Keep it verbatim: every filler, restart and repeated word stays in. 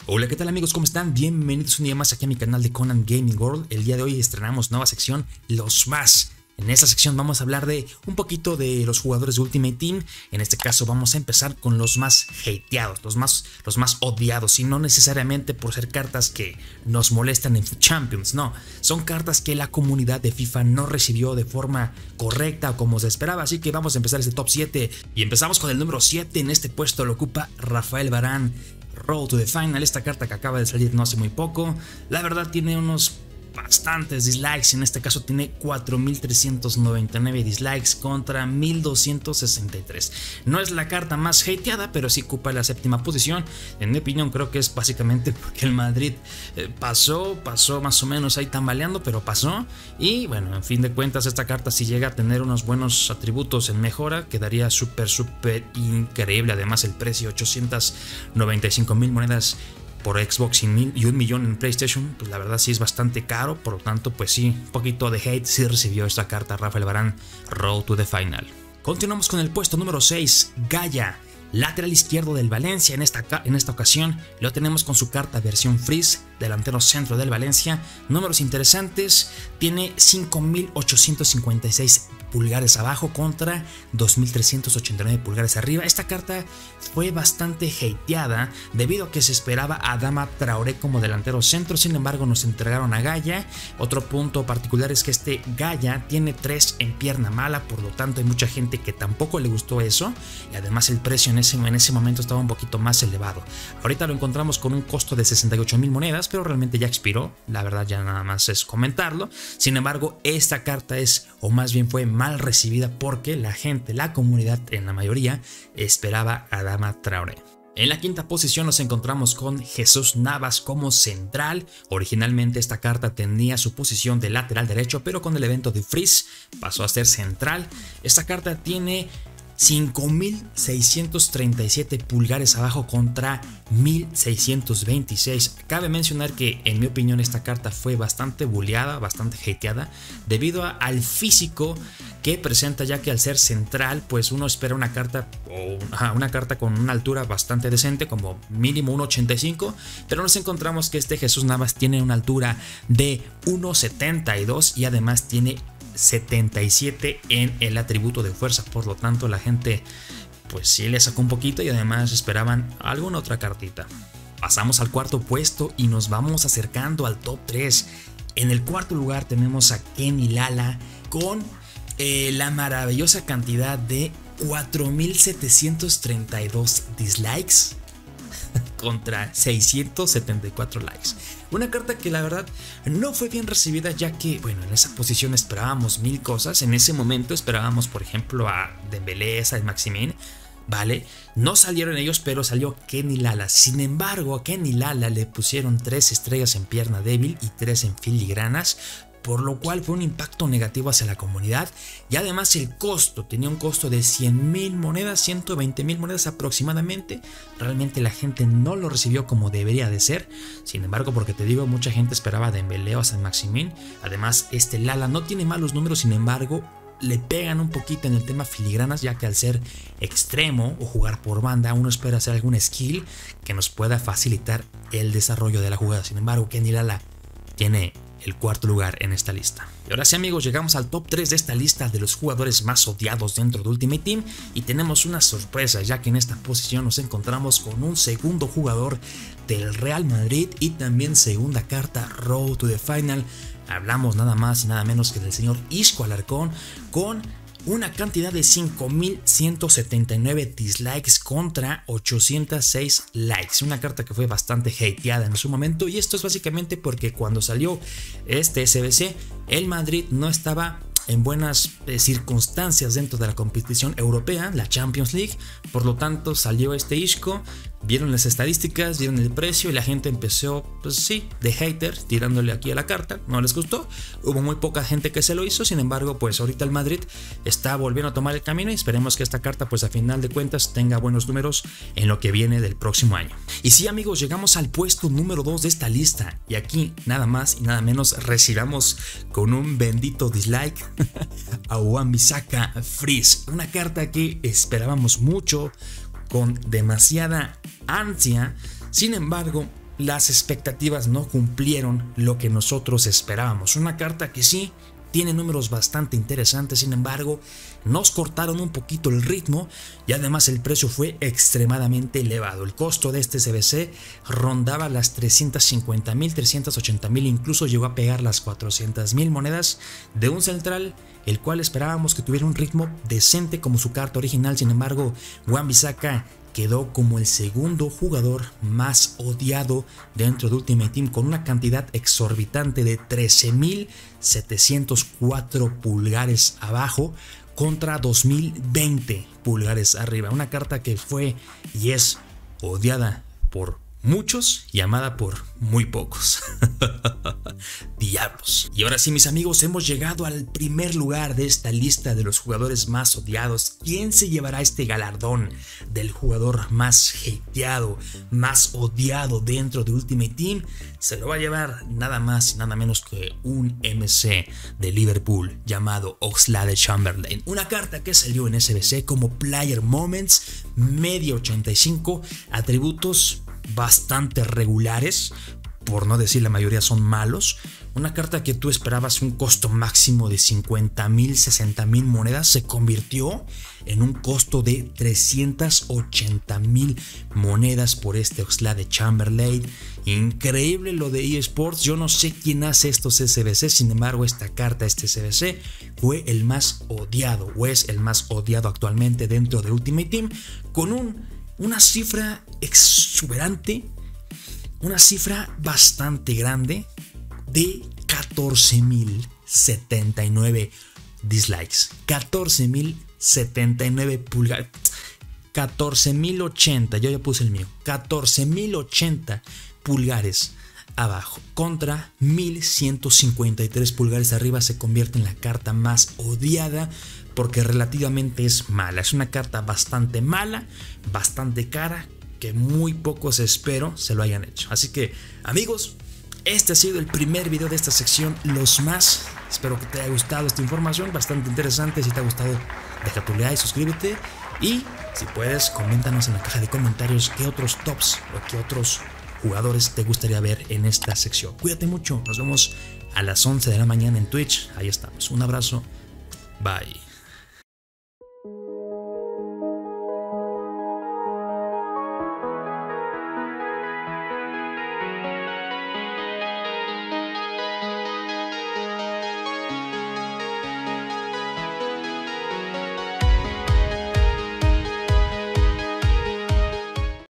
Hola, ¿qué tal amigos? ¿Cómo están? Bienvenidos un día más aquí a mi canal de Conan Gaming World. El día de hoy estrenamos nueva sección, Los Más. En esta sección vamos a hablar de un poquito de los jugadores de Ultimate Team. En este caso vamos a empezar con los más hateados, los más, los más odiados. Y no necesariamente por ser cartas que nos molestan en Champions, no. Son cartas que la comunidad de FIFA no recibió de forma correcta o como se esperaba. Así que vamos a empezar este top siete. Y empezamos con el número siete. En este puesto lo ocupa Rafael Varane. Road to the Final, esta carta que acaba de salir no hace muy poco. La verdad tiene unos bastantes dislikes, en este caso tiene cuatro mil trescientos noventa y nueve dislikes contra mil doscientos sesenta y tres. No es la carta más hateada, pero sí ocupa la séptima posición. En mi opinión creo que es básicamente porque el Madrid eh, pasó, pasó más o menos ahí tambaleando, pero pasó. Y bueno, en fin de cuentas esta carta si llega a tener unos buenos atributos en mejora, quedaría súper súper increíble. Además el precio ochocientos noventa y cinco mil monedas por Xbox y, mil, y un millón en PlayStation, pues la verdad sí es bastante caro. Por lo tanto, pues sí, un poquito de hate sí recibió esta carta Rafael Varane, Road to the Final. Continuamos con el puesto número seis, Gaya, lateral izquierdo del Valencia. En esta, en esta ocasión lo tenemos con su carta versión Freeze, delantero centro del Valencia. Números interesantes, tiene cinco mil ochocientos cincuenta y seis pulgares abajo contra dos mil trescientos ochenta y nueve pulgares arriba. Esta carta fue bastante hateada debido a que se esperaba a Adama Traoré como delantero centro, sin embargo nos entregaron a Gaya. Otro punto particular es que este Gaya tiene tres en pierna mala, por lo tanto hay mucha gente que tampoco le gustó eso, y además el precio en ese, en ese momento estaba un poquito más elevado. Ahorita lo encontramos con un costo de sesenta y ocho mil monedas, pero realmente ya expiró, la verdad ya nada más es comentarlo. Sin embargo esta carta es, o más bien fue mal recibida porque la gente, la comunidad en la mayoría esperaba a Adama Traoré. En la quinta posición nos encontramos con Jesús Navas como central. Originalmente esta carta tenía su posición de lateral derecho, pero con el evento de Freeze pasó a ser central. Esta carta tiene cinco mil seiscientos treinta y siete pulgares abajo contra mil seiscientos veintiséis. Cabe mencionar que en mi opinión esta carta fue bastante bulleada, bastante hateada debido a, al físico que presenta, ya que al ser central pues uno espera una carta o uh, una carta con una altura bastante decente, como mínimo uno ochenta y cinco, pero nos encontramos que este Jesús Navas tiene una altura de uno setenta y dos y además tiene setenta y siete en el atributo de fuerza. Por lo tanto la gente pues sí le sacó un poquito y además esperaban alguna otra cartita. Pasamos al cuarto puesto y nos vamos acercando al top tres. En el cuarto lugar tenemos a Kenny Lala con eh, la maravillosa cantidad de cuatro mil setecientos treinta y dos dislikes contra seiscientos setenta y cuatro likes. Una carta que la verdad no fue bien recibida, ya que bueno, en esa posición esperábamos mil cosas. En ese momento esperábamos por ejemplo a Dembélé, a Maximin, vale, no salieron ellos, pero salió Kenny Lala. Sin embargo a Kenny Lala le pusieron tres estrellas en pierna débil y tres en filigranas, por lo cual fue un impacto negativo hacia la comunidad. Y además el costo, tenía un costo de cien mil monedas, ciento veinte mil monedas aproximadamente. Realmente la gente no lo recibió como debería de ser. Sin embargo, porque te digo, mucha gente esperaba a Dembélé o a Saint-Maximin. Además este Lala no tiene malos números, sin embargo le pegan un poquito en el tema filigranas, ya que al ser extremo o jugar por banda uno espera hacer algún skill que nos pueda facilitar el desarrollo de la jugada. Sin embargo Kenny Lala tiene el cuarto lugar en esta lista. Y ahora sí amigos, llegamos al top tres de esta lista de los jugadores más odiados dentro de Ultimate Team, y tenemos una sorpresa, ya que en esta posición nos encontramos con un segundo jugador del Real Madrid y también segunda carta Road to the Final. Hablamos nada más y nada menos que del señor Isco Alarcón con una cantidad de cinco mil ciento setenta y nueve dislikes contra ochocientos seis likes. Una carta que fue bastante hateada en su momento, y esto es básicamente porque cuando salió este S B C el Madrid no estaba en buenas eh, circunstancias dentro de la competición europea, la Champions League. Por lo tanto salió este Isco, vieron las estadísticas, vieron el precio y la gente empezó, pues sí, de hater, tirándole aquí a la carta. No les gustó, hubo muy poca gente que se lo hizo. Sin embargo, pues ahorita el Madrid está volviendo a tomar el camino y esperemos que esta carta pues a final de cuentas tenga buenos números en lo que viene del próximo año. Y sí amigos, llegamos al puesto número dos de esta lista, y aquí nada más y nada menos recibamos con un bendito dislike a Wan-Bissaka Freeze, una carta que esperábamos mucho, con demasiada ansia. Sin embargo, las expectativas no cumplieron lo que nosotros esperábamos. Una carta que sí tiene números bastante interesantes, sin embargo, nos cortaron un poquito el ritmo y además el precio fue extremadamente elevado. El costo de este C B C rondaba las trescientas cincuenta mil, trescientas ochenta mil, incluso llegó a pegar las cuatrocientas mil monedas de un central, el cual esperábamos que tuviera un ritmo decente como su carta original. Sin embargo, Wan-Bissaka quedó como el segundo jugador más odiado dentro de Ultimate Team, con una cantidad exorbitante de trece mil setecientos cuatro pulgares abajo contra dos mil veinte pulgares arriba. Una carta que fue y es odiada por muchos y amada por muy pocos. Diablos. Y ahora sí, mis amigos, hemos llegado al primer lugar de esta lista de los jugadores más odiados. ¿Quién se llevará este galardón del jugador más hateado, más odiado dentro de Ultimate Team? Se lo va a llevar nada más y nada menos que un M C de Liverpool llamado Oxlade-Chamberlain. Una carta que salió en S B C como Player Moments, media ochenta y cinco, atributos bastante regulares, por no decir la mayoría son malos. Una carta que tú esperabas un costo máximo de cincuenta mil, sesenta mil monedas se convirtió en un costo de trescientas ochenta mil monedas por este Oxlade-Chamberlain. Increíble lo de eSports. Yo no sé quién hace estos S B C, sin embargo esta carta, este S B C, fue el más odiado o es el más odiado actualmente dentro de Ultimate Team, con un, una cifra exuberante, una cifra bastante grande de catorce mil setenta y nueve dislikes, catorce mil setenta y nueve pulgadas, catorce mil ochenta, yo ya puse el mío, catorce mil ochenta pulgares abajo contra mil ciento cincuenta y tres pulgares arriba. Se convierte en la carta más odiada porque relativamente es mala. Es una carta bastante mala, bastante cara, que muy pocos espero se lo hayan hecho. Así que, amigos, este ha sido el primer video de esta sección, los más. Espero que te haya gustado esta información, bastante interesante. Si te ha gustado, deja tu like, suscríbete y si puedes, coméntanos en la caja de comentarios qué otros tops o qué otros jugadores te gustaría ver en esta sección. Cuídate mucho, nos vemos a las once de la mañana en Twitch. Ahí estamos, un abrazo, bye.